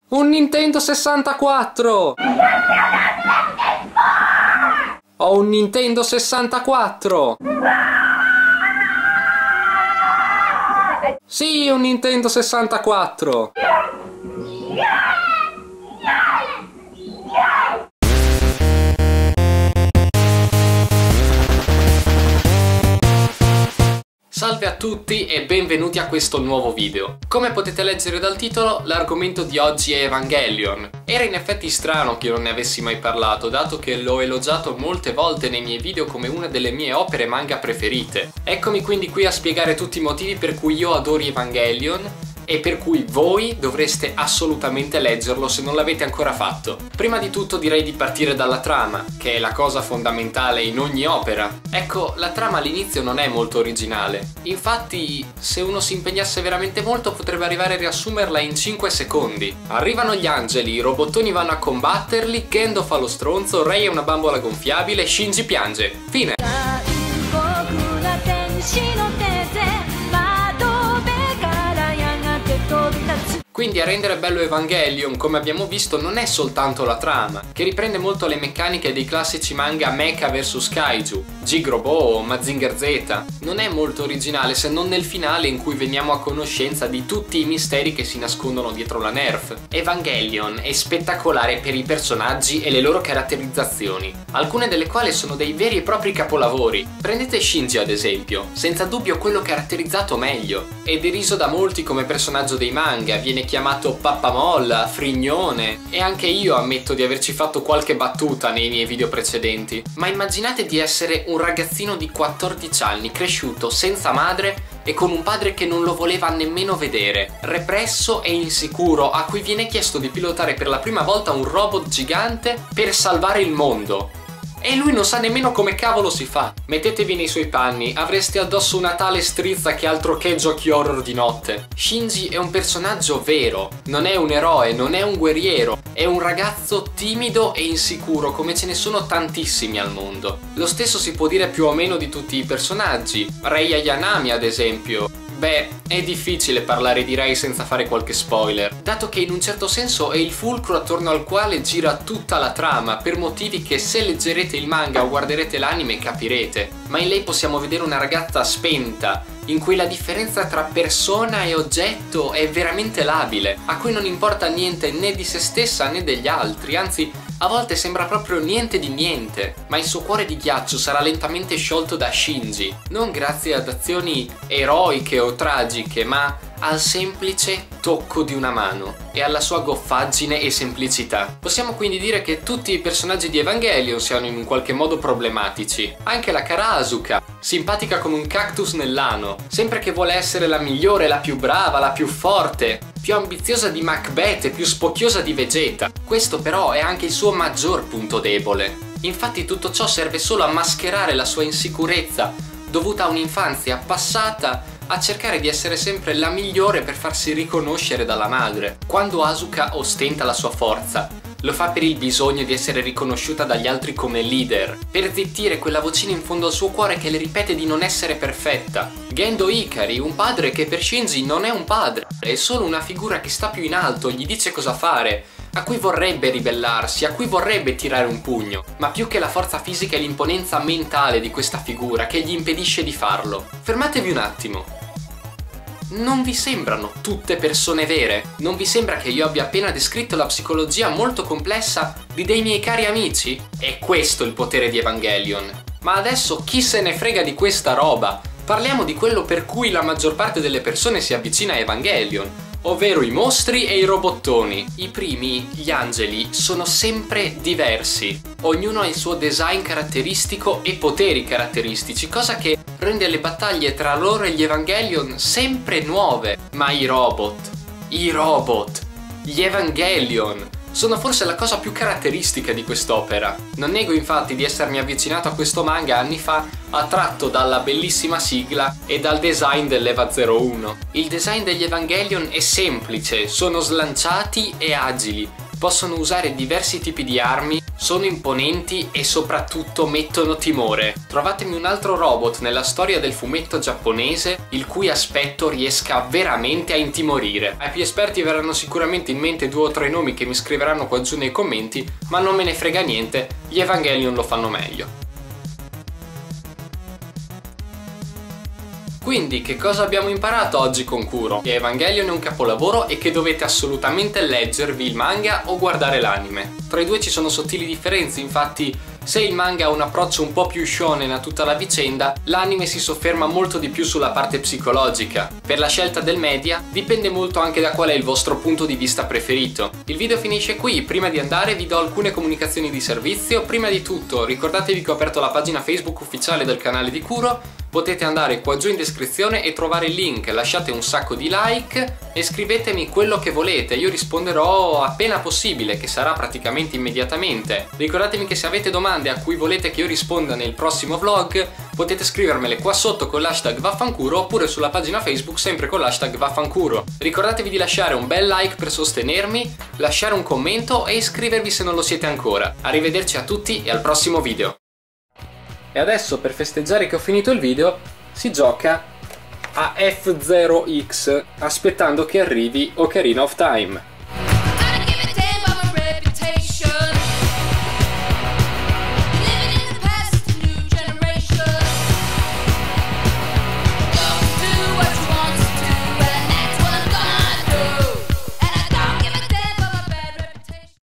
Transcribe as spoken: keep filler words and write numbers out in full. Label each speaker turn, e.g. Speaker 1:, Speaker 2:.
Speaker 1: Un Nintendo sessantaquattro! Ho un Nintendo sessantaquattro! Sì, un Nintendo sessantaquattro! Salve a tutti e benvenuti a questo nuovo video. Come potete leggere dal titolo, l'argomento di oggi è Evangelion. Era in effetti strano che io non ne avessi mai parlato, dato che l'ho elogiato molte volte nei miei video come una delle mie opere manga preferite. Eccomi quindi qui a spiegare tutti i motivi per cui io adoro Evangelion e per cui voi dovreste assolutamente leggerlo se non l'avete ancora fatto. Prima di tutto direi di partire dalla trama, che è la cosa fondamentale in ogni opera. Ecco, la trama all'inizio non è molto originale. Infatti, se uno si impegnasse veramente molto potrebbe arrivare a riassumerla in cinque secondi. Arrivano gli angeli, i robottoni vanno a combatterli, Gendo fa lo stronzo, Rei è una bambola gonfiabile, Shinji piange. Fine! Quindi a rendere bello Evangelion, come abbiamo visto, non è soltanto la trama, che riprende molto le meccaniche dei classici manga Mecha versus Kaiju, Gigrobo o Mazinger Z. Non è molto originale se non nel finale in cui veniamo a conoscenza di tutti i misteri che si nascondono dietro la Nerf. Evangelion è spettacolare per i personaggi e le loro caratterizzazioni, alcune delle quali sono dei veri e propri capolavori. Prendete Shinji ad esempio, senza dubbio quello caratterizzato meglio. È deriso da molti come personaggio dei manga, viene chiamato pappamolla, frignone, e anche io ammetto di averci fatto qualche battuta nei miei video precedenti. Ma immaginate di essere un ragazzino di quattordici anni cresciuto senza madre e con un padre che non lo voleva nemmeno vedere, represso e insicuro, a cui viene chiesto di pilotare per la prima volta un robot gigante per salvare il mondo. E lui non sa nemmeno come cavolo si fa. Mettetevi nei suoi panni, avreste addosso una tale strizza che altro che giochi horror di notte. Shinji è un personaggio vero, non è un eroe, non è un guerriero, è un ragazzo timido e insicuro come ce ne sono tantissimi al mondo. Lo stesso si può dire più o meno di tutti i personaggi. Rei Ayanami ad esempio. Beh, è difficile parlare di Rei senza fare qualche spoiler, dato che in un certo senso è il fulcro attorno al quale gira tutta la trama, per motivi che se leggerete il manga o guarderete l'anime capirete. Ma in lei possiamo vedere una ragazza spenta, in cui la differenza tra persona e oggetto è veramente labile, a cui non importa niente né di se stessa né degli altri, anzi a volte sembra proprio niente di niente, ma il suo cuore di ghiaccio sarà lentamente sciolto da Shinji, non grazie ad azioni eroiche o tragiche, ma al semplice tocco di una mano e alla sua goffaggine e semplicità. Possiamo quindi dire che tutti i personaggi di Evangelion siano in un qualche modo problematici. Anche la cara Asuka, simpatica con un cactus nell'ano, sempre che vuole essere la migliore, la più brava, la più forte, più ambiziosa di Macbeth e più spocchiosa di Vegeta. Questo però è anche il suo maggior punto debole. Infatti tutto ciò serve solo a mascherare la sua insicurezza, dovuta a un'infanzia passata a cercare di essere sempre la migliore per farsi riconoscere dalla madre. Quando Asuka ostenta la sua forza, lo fa per il bisogno di essere riconosciuta dagli altri come leader, per zittire quella vocina in fondo al suo cuore che le ripete di non essere perfetta. Gendo Ikari, un padre che per Shinji non è un padre, è solo una figura che sta più in alto, gli dice cosa fare, a cui vorrebbe ribellarsi, a cui vorrebbe tirare un pugno, ma più che la forza fisica è l'imponenza mentale di questa figura che gli impedisce di farlo. Fermatevi un attimo. Non vi sembrano tutte persone vere? Non vi sembra che io abbia appena descritto la psicologia molto complessa di dei miei cari amici? È questo il potere di Evangelion. Ma adesso chi se ne frega di questa roba? Parliamo di quello per cui la maggior parte delle persone si avvicina a Evangelion, ovvero i mostri e i robottoni. I primi, gli angeli, sono sempre diversi. Ognuno ha il suo design caratteristico e poteri caratteristici, cosa che rende le battaglie tra loro e gli Evangelion sempre nuove. Ma i robot, i robot, gli Evangelion sono forse la cosa più caratteristica di quest'opera. Non nego infatti di essermi avvicinato a questo manga anni fa, attratto dalla bellissima sigla e dal design dell'Eva zero uno. Il design degli Evangelion è semplice, sono slanciati e agili, possono usare diversi tipi di armi, sono imponenti e soprattutto mettono timore. Trovatemi un altro robot nella storia del fumetto giapponese il cui aspetto riesca veramente a intimorire. Ai più esperti verranno sicuramente in mente due o tre nomi che mi scriveranno qua giù nei commenti, ma non me ne frega niente, gli Evangelion lo fanno meglio. Quindi che cosa abbiamo imparato oggi con Kuro? Che Evangelion è un capolavoro e che dovete assolutamente leggervi il manga o guardare l'anime. Tra i due ci sono sottili differenze, infatti se il manga ha un approccio un po' più shonen a tutta la vicenda, l'anime si sofferma molto di più sulla parte psicologica. Per la scelta del media dipende molto anche da qual è il vostro punto di vista preferito. Il video finisce qui, prima di andare vi do alcune comunicazioni di servizio. Prima di tutto ricordatevi che ho aperto la pagina Facebook ufficiale del canale di Kuro, potete andare qua giù in descrizione e trovare il link, lasciate un sacco di like e scrivetemi quello che volete, io risponderò appena possibile, che sarà praticamente immediatamente. Ricordatevi che se avete domande a cui volete che io risponda nel prossimo vlog, potete scrivermele qua sotto con l'hashtag Vaffancuro oppure sulla pagina Facebook sempre con l'hashtag Vaffancuro. Ricordatevi di lasciare un bel like per sostenermi, lasciare un commento e iscrivervi se non lo siete ancora. Arrivederci a tutti e al prossimo video. E adesso, per festeggiare che ho finito il video, si gioca a F zero X aspettando che arrivi Ocarina of Time.